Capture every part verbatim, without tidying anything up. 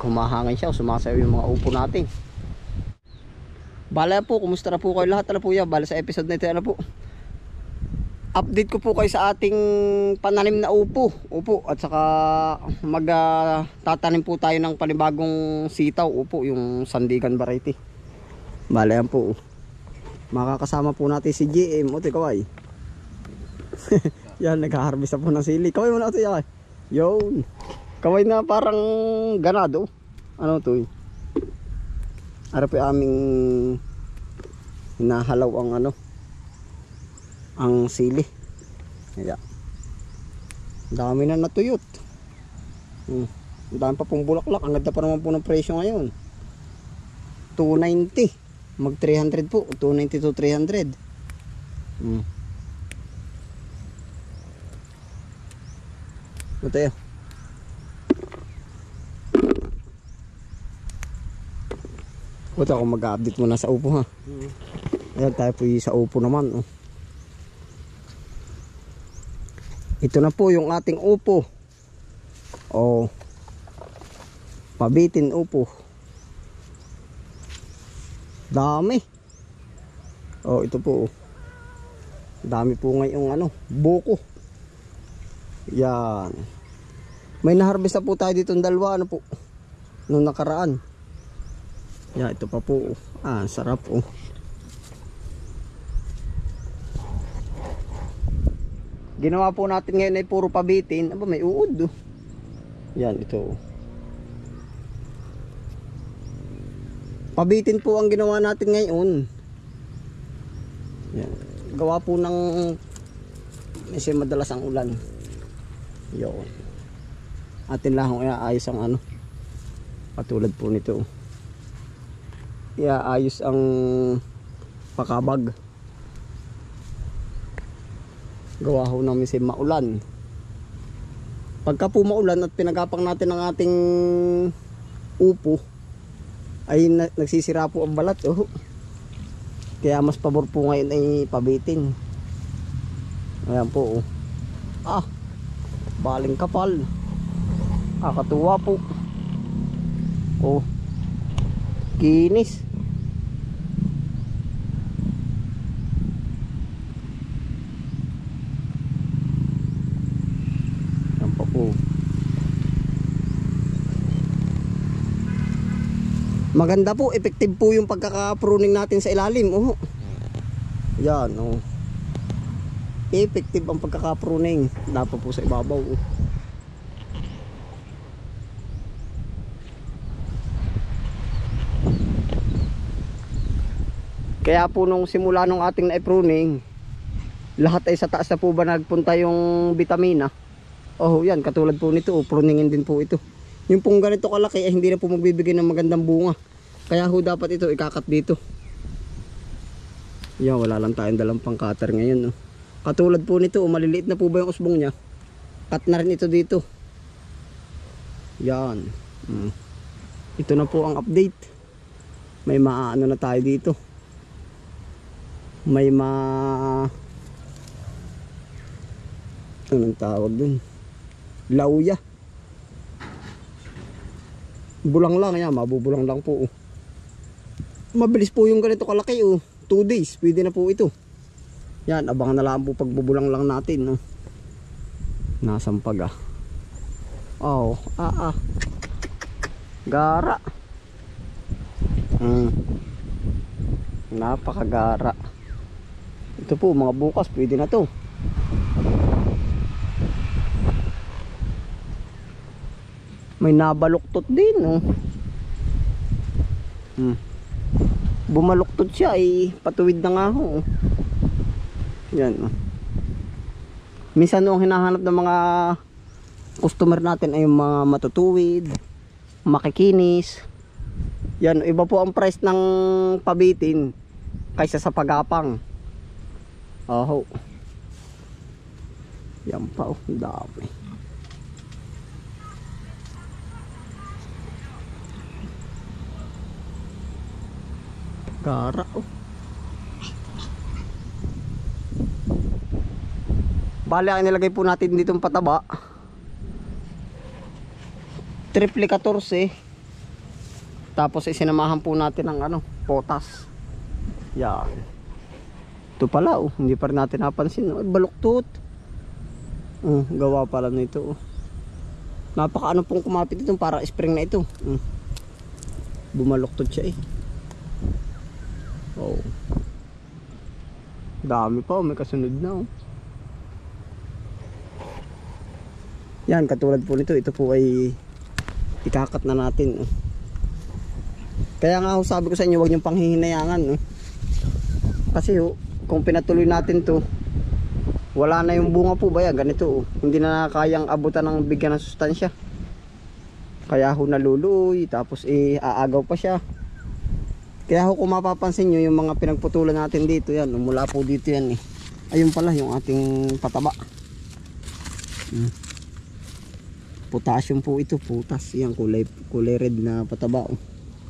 humahangin siya o sumasayaw yung mga upo natin. Bala po, kumusta na po kayo lahat? Ano po yan? Bala sa episode na ito, ano po? Update ko po kayo sa ating pananim na upo. Upo. At saka mag uh, tatanim po tayo ng panibagong sitaw. Upo, yung Sandigan variety. Bala yan po. Makakasama po natin si G M. Ote kaway. Yan, nag-harvest na po ng sili. Kaway mo na ito yan. Yun. Kaway na parang ganado. Ano ito eh? Ara po aming hinahalaw ang ano, ang sili. Ayan. Dami na natuyot. Hmm. Dami pa pong bulaklak. Ang ganda pa naman po ng presyo ngayon. two ninety. Mag three hundred po. two ninety to three hundred. Hmm. Ito tayo. Ito ako mag-update muna sa upo ha. Mm. Ayan tayo po sa upo naman. Oh. Ito na po yung ating upo. Oh. Pabitin upo. Dami. Oh, ito po. Oh. Dami po ngayong ano, buko. Yan. May na-harvest na po tayo dito ng dalawa ano po. Nung nakaraan. Yan, ito pa po. Ah, sarap oh. Ginawa po natin ngayon ay puro pabitin. Aba, may uod oh. Yan, ito. Pabitin po ang ginawa natin ngayon. Yan. Gawa po ng kasi madalas ang ulan. Yun. Atin lang kung ayos ang ano. Patulad po nito. Iaayos ang pakabag. Gawa ho namin si maulan. Pagka po maulan at pinagapang natin ang ating upo ay na, nagsisira po ang balat oh. Kaya mas pabor po ngayon ay pabitin. Ayan po oh. Ah, baling kapal. Kakatuwa po. Oh, kinis. Yan pa po. Maganda po, effective po yung pagkaka-pruning natin sa ilalim. Oh. Yan, oh. Effective ang pagkaka-pruning. Dapat po sa ibabaw. Oh. Kaya po nung simula nung ating na-pruning, lahat ay sa taas na po ba nagpunta yung vitamina. Oh, yan, katulad po nito, oh, pruningin din po ito. Yung pong ganito kalaki ay hindi na po magbibigay ng magandang bunga. Kaya ho dapat ito ikakat dito. Yan, wala lang tayong dalang pang cutter ngayon. Oh. Katulad po nito, oh, maliliit na po ba yung usbong niya? Cut na rin ito dito. Yan. Hmm. Ito na po ang update. May maaano na tayo dito. May ma anong tawag dun, lauya, bulang lang yan, mabubulang lang po oh. Mabilis po yung ganito kalaki oh. two days pwede na po ito. Yan, abangan na lang po pagbubulang lang natin no? Nasampag ah. Oh, ah ah gara. hmm. Napakagara. Ito po mga bukas pwede na to. May nabaluktot din oh. hmm. Bumaluktot siya ay patuwid na nga ho oh. Yan oh. Minsan no, ang hinahanap ng mga customer natin ay yung mga matutuwid, makikinis. Yan, iba po ang price ng pabitin kaysa sa pagapang. Oh. Yan pa oh, dami. Gara oh. Bale ang nilagay po natin dito ng pataba. Triple fourteen Tapos isinamahan po natin ng ano, potas. Yan. Ito pala oh, hindi pa rin natin napansin. Oh, baluktot. Uh, gawa pala nito oh. Napaka ano pong kumapit ito, para spring na ito. Uh, bumaluktot siya eh. Oh. Dami pa oh, may kasunod na oh. Yan, katulad po nito, ito po ay ikakat na natin oh. Kaya nga oh, sabi ko sa inyo, huwag niyong panghihinayangan oh. Kasi oh, kung pinatuloy natin to, wala na yung bunga po ba yan, ganito oh. Hindi na kayang abutan ng bigyan ng sustansya. Kaya ho naluluoy, tapos eh aagaw pa siya. Kaya ho kung mapapansin nyo, yung mga pinagputulan natin dito yan, mula po dito yan eh. Ayun pala yung ating pataba. Hmm. Potassium po ito, putas. Yan, kulay, kulay red na pataba oh.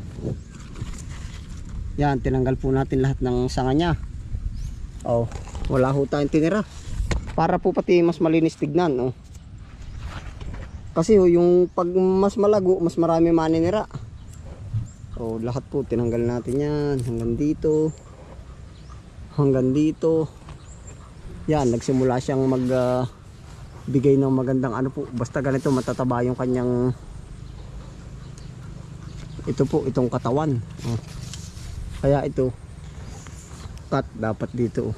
Yan, tinanggal po natin lahat ng sanga nya. Oh, wala ho tayong tinira. Para po pati mas malinis tignan oh. Kasi ho, yung pag mas malago, mas marami maninira. Oh, lahat po tinanggal natin yan. Hanggang dito. Hanggang dito. Yan, nagsimula siyang mag uh, bigay ng magandang ano po. Basta ganito matataba yung kanyang, ito po, itong katawan oh. Kaya ito cut dapat dito oh.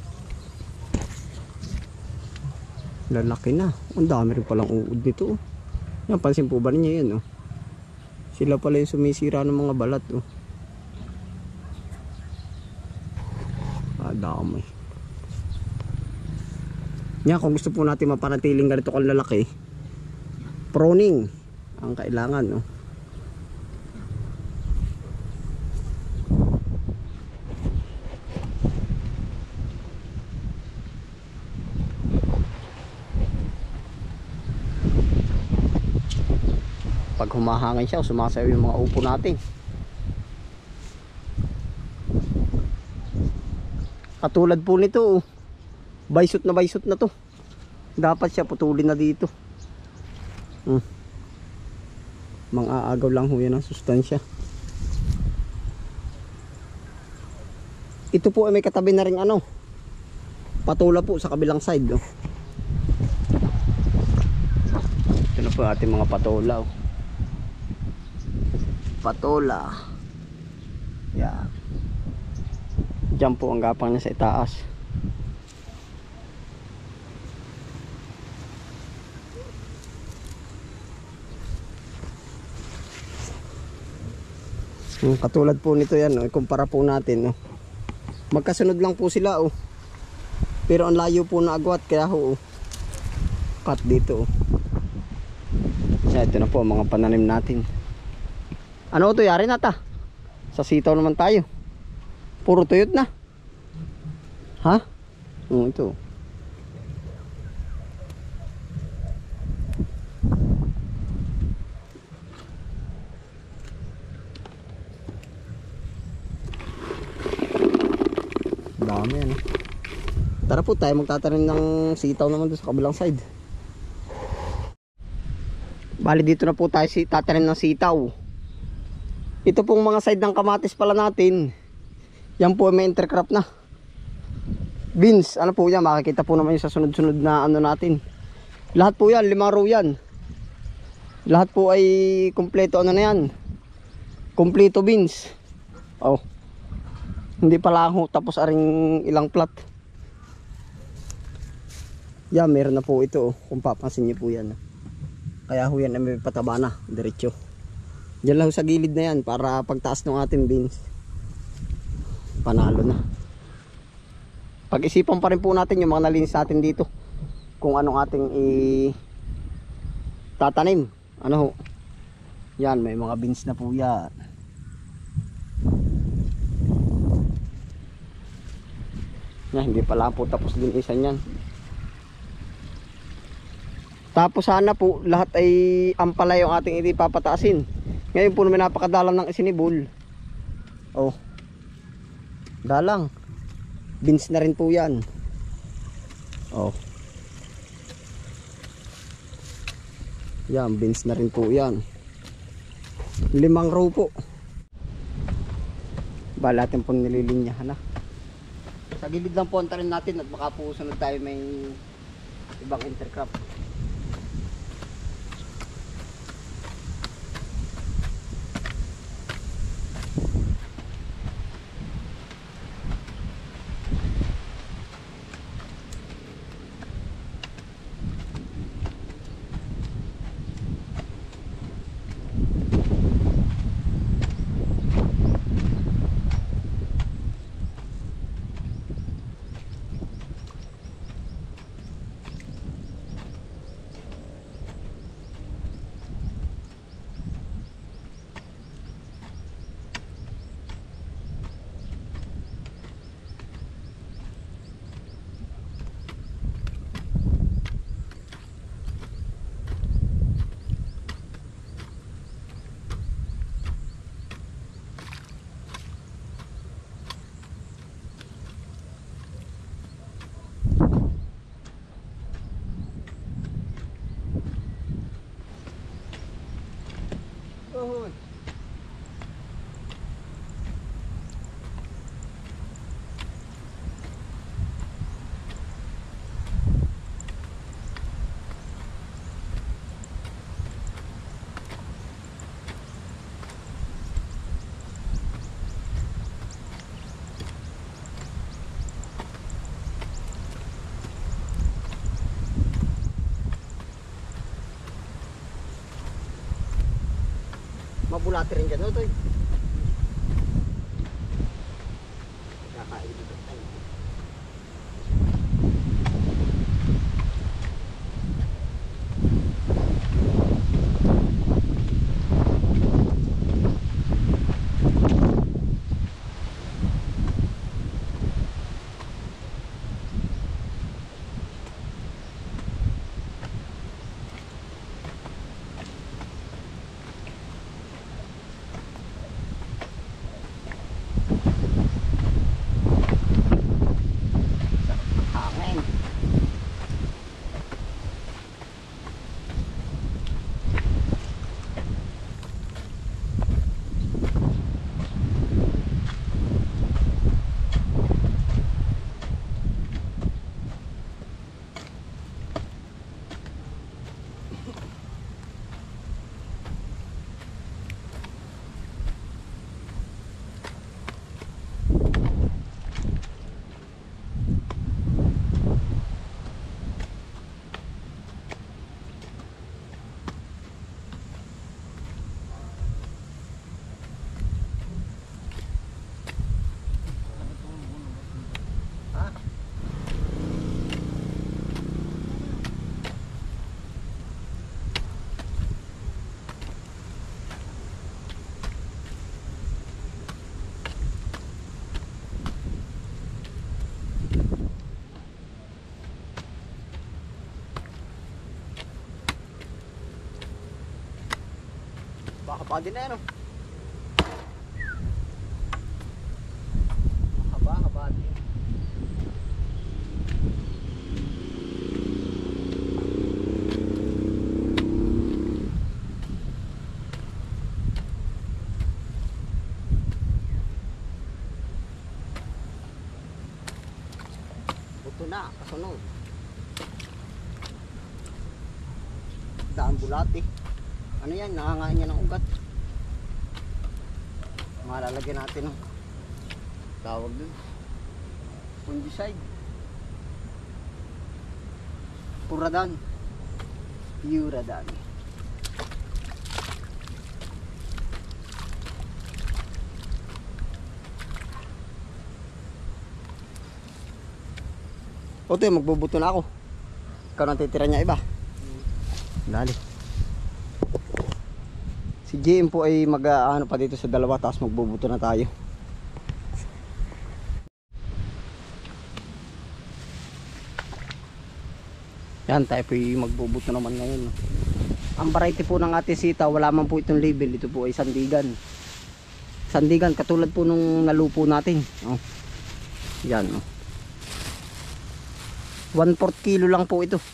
Lalaki na. Ang dami rin palang uod nito oh. Yan, pansin po ba ninyo yan oh. Sila pala yung sumisira ng mga balat oh. Ah, dami. Yan, kung gusto po natin mapanatiling ganito kang lalaki, pruning ang kailangan oh. Pag humahangin siya, sumasayaw yung mga upo natin. Katulad po nito oh. Baysot na baysot na to. Dapat siya putulin na dito. hmm. Mang-aagaw lang ho yan ang sustansya. Ito po ay may katabi na ring ano, patula po sa kabilang side oh. Ito na po ating mga patola oh. Patola. Yan. Diyan po ang gapang niya sa itaas. Hmm, katulad po nito yan oh. Ikumpara po natin oh. Magkasunod lang po sila oh. Pero ang layo po na agwat, kaya ho oh, cut dito oh. Yan, ito na po ang mga pananim natin. Ano ito, yari na ta? Sa sitaw naman tayo. Puro tuyot na. Ha? Hmm, ito. Dami yan. Tara po tayo magtatanim ng sitaw naman doon sa kabilang side. Bali dito na po tayo si tatanim ng sitaw. Ito pong mga side ng kamatis pala natin, yan po may intercrop na beans. Ano po yan, makikita po naman yung sa sunod-sunod na ano natin. Lahat po yan, limang row yan. Lahat po ay kompleto ano na yan, kompleto beans. Oh, hindi pala ho tapos aring ilang plat. Yan, meron na po ito oh. Kung papansin niyo po yan, kaya ho yan ay may pataba na diretso. Diyan lang sa gilid na yan para pagtaas ng ating beans, panalo na. Pag-isipan pa rin po natin yung mga nalinis natin dito, kung anong ating i tatanim. Ano ho, yan, may mga beans na po yan. Yan, hindi pala po tapos din isa yan. Tapos sana po lahat ay ampalay yung ating ipapataasin. Ngayon po naman napakadalang ng isinibol. Oh, dalang. Beans na rin po yan. Oh, yan, beans na rin po yan. Limang row po. Bali natin po nililinyahan na. Sa gilid lang po ang tanim natin at baka po sunod tayo may ibang intercrop. Oh. Mabulati rin dyan, no, Toy? Kakain dito tayo. Baka pa din na yan, oh. Haba, haba din. Buto na, kasunod. Daan bulati. Ano yan, nakangain niya ng ugat. Malalagyan natin ng tawag dun, fungicide. Puradan. Puradan. O to, magbubuto na ako. Ikaw nang titira niya iba. Dali. Si J M po ay mag uh, ano pa dito sa dalawa, tapos magbubuto na tayo. Yan, tayo po ay magbubuto naman ngayon. Ang variety po ng ating sita, wala man po itong label. Ito po ay sandigan. Sandigan, katulad po nung nalupo natin. Oh. Yan. Oh. one fourth kilo lang po ito.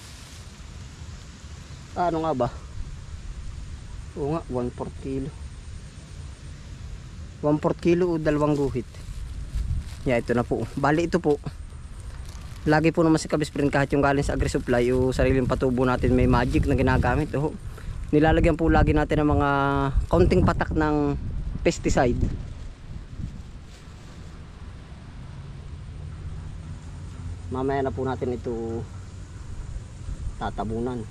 Ano nga ba? Oo nga, one fourth kilo. one fourth kilo o dalawang guhit. Yeah, ito na po. Bali ito po. Lagi po naman si Kabis Friend kahit yung galing sa Agri-Supply o sariling patubo natin may magic na ginagamit. Oh. Nilalagyan po lagi natin ng mga kaunting patak ng pesticide. Mamaya na po natin ito tatabunan.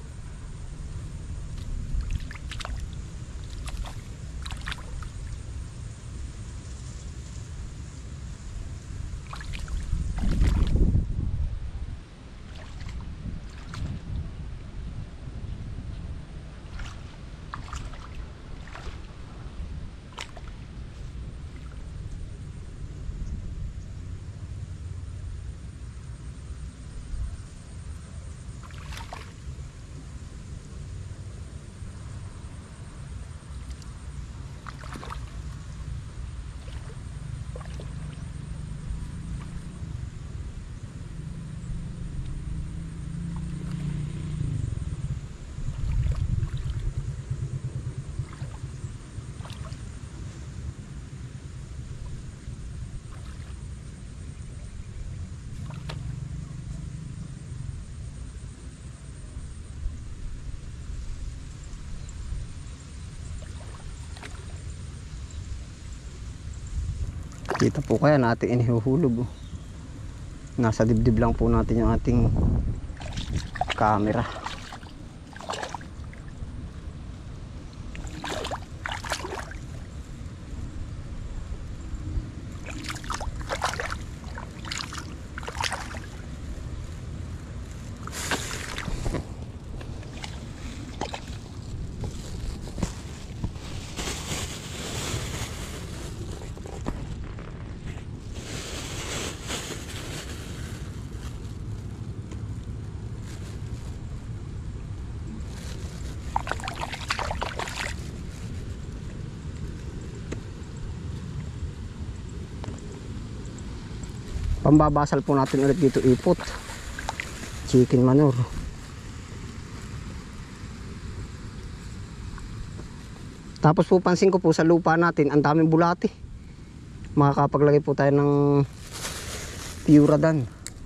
Kita po kaya natin inihuhulog. Oh. Nasa dibdib lang po natin yung ating camera. Pambabasal po natin ulit dito ipot, chicken manure. Tapos po pansin ko po sa lupa natin ang daming bulati. Makakapaglagay po tayo ng Puradan.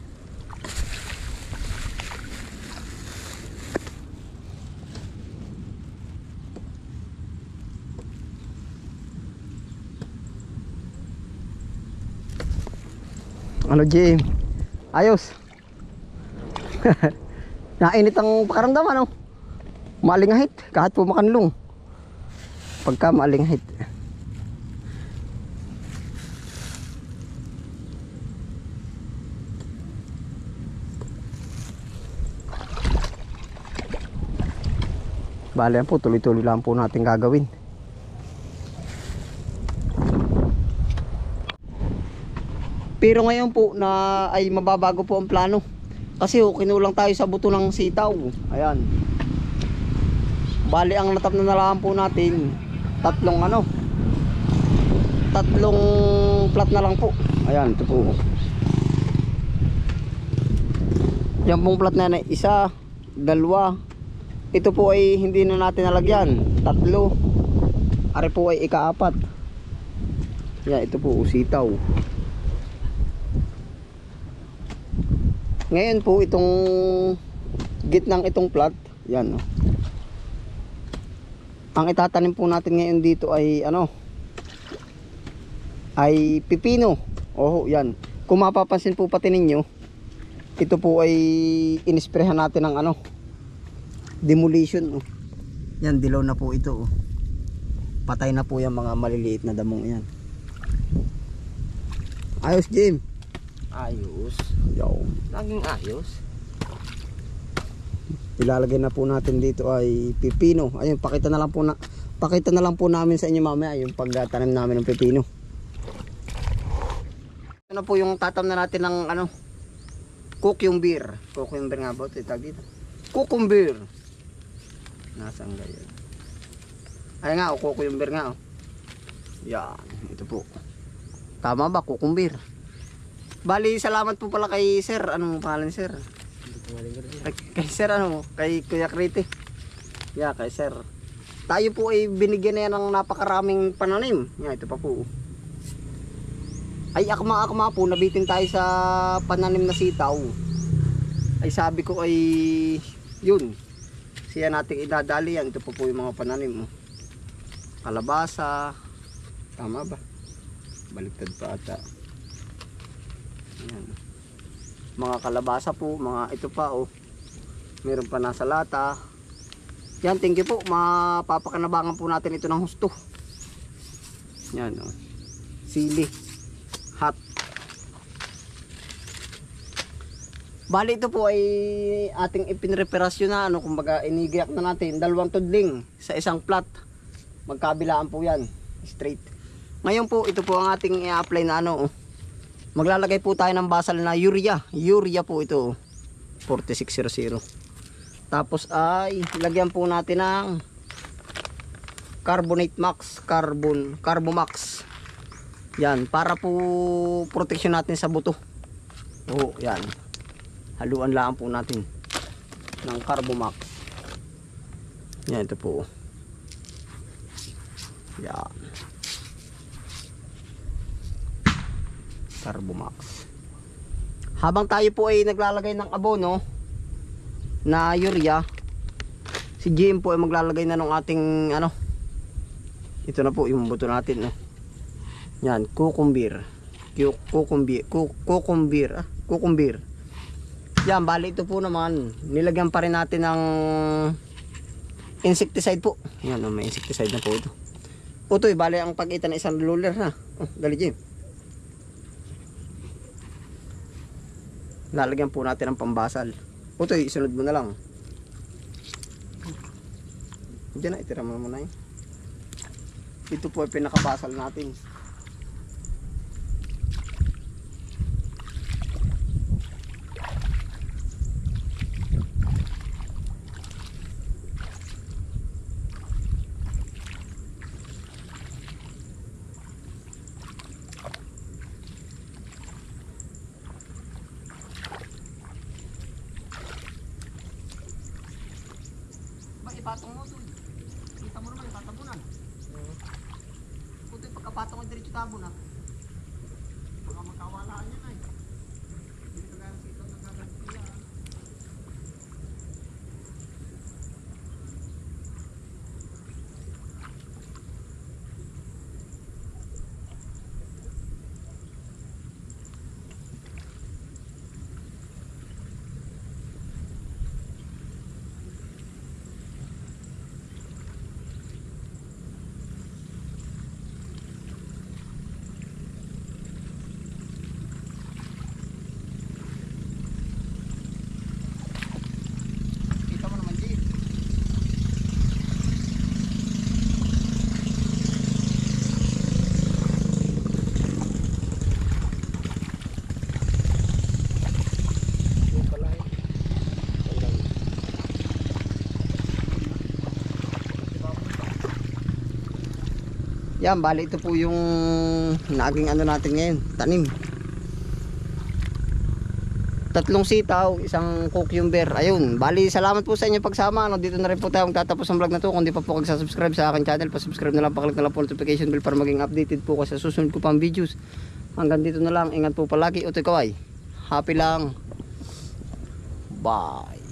Ano Jim? Ayos. Nainit ang pakaramdaman, no? Maalingahit kahit po makanlong. Pagka maalingahit. Bale yan po, tuloy-tuloy lang po natin gagawin. Pero ngayon po na ay mababago po ang plano. Kasi oh, kinulang tayo sa buto ng sitaw. Ayan. Bali ang natap na nalaman po natin tatlong ano. Tatlong plat na lang po. Ayan, ito po. Yan pong plat na yan, isa, dalawa. Ito po ay hindi na natin nalagyan. Tatlo. Ari po ay ikaapat. Yan, ito po sitaw. Ngayon po itong gitnang itong plat, yan. Ang itatanim po natin ngayon dito ay ano? Ay pipino. Oh, yan. Kung mapapansin po pati ninyo, ito po ay inisprehan natin ng ano? Demolition. Oh. Yan, dilaw na po ito. Oh. Patay na po yung mga maliliit na damong yan. Ayos, Jim. Ayos. Yo. Laging ayos. Ilalagay na po natin dito ay pipino. Ayun, pakita na lang po na pakita na lang po namin sa inyo mamaya yung pagtanim namin ng pipino. Ano po yung tatam na natin ng ano? Cucumber. Cucumber nga ba ito tawag dito? Cucumber. Nasaan ganyan? Ay nga, oh, cucumber nga oh. Yan, ito po. Tama ba, cucumber? Bali, salamat po pala kay sir. Anong pangalan sir? Kay, kay sir ano? Kay Kuya Kriti. Yeah, kay sir. Tayo po ay binigyan na yan ng napakaraming pananim. Yeah, ito pa po. Ay akma-akma po, nabitin tayo sa pananim na sitaw. Ay sabi ko ay yun. Siya nating idadali yan. Ito po po yung mga pananim. Oh. Kalabasa. Tama ba? Baliktad pa ata. Ayan. Mga kalabasa po, mga ito pa oh. Meron pa nasa lata. Yan, thank you po. Mapapakanabangan po natin ito ng husto. Yan oh. Sili. Hot. Bali ito po ay ating ipinreparasyon na ano, kumbaga inigiyak na natin dalawang tudling sa isang plat. Magkabilaan po yan, straight. Ngayon po ito po ang ating i-apply na ano. Maglalagay po tayo ng basal na urea. Urea po ito. forty-six hundred. Tapos ay lagyan po natin ng carbonate max, carbon, carbomax. Yan, para po protection natin sa buto. Oh, yan. Haluan lang po natin ng carbomax. Yan, ito po. Yan. Carbomax. Habang tayo po ay naglalagay ng abono na urea, si G M po ay maglalagay na ng ating ano. Ito na po yung buto natin, no. Yan, kukumbir. Kukumbir, kukumbir, ah, kukumbir. Yan, bali ito po naman. Nilagyan pa rin natin ng insecticide po. Yan, oh, may insecticide na po ito. Utoy, bali ang pagitan ng isang roller ha. Oh, dali Jim. Lalagyan po natin ng pambasal. Utoy, isunod mo na lang. Diyan na, itira mo muna yun. Ito po ay pinakabasal natin. Ipatong mo doon. Kita mo naman, itatabunan. Puto yung pagkapatong ko diretso tabo na. Baka magkawalaan yan ay. Hindi ka gaya sitaw na gagawin. Yan, bali ito po yung naging ano natin ngayon, tanim. Tatlong sitaw, isang cucumber. Ayun, bali salamat po sa inyong pagsama. Ano, dito na rin po tayo magtatapos ang vlog na to. Kung di pa po kagsasubscribe sa akin channel, pa-subscribe na lang, paklik na lang po notification bell para maging updated po ko sa susunod ko pang videos. Hanggang dito na lang, ingat po palagi. Utoy Kaway, happy lang. Bye.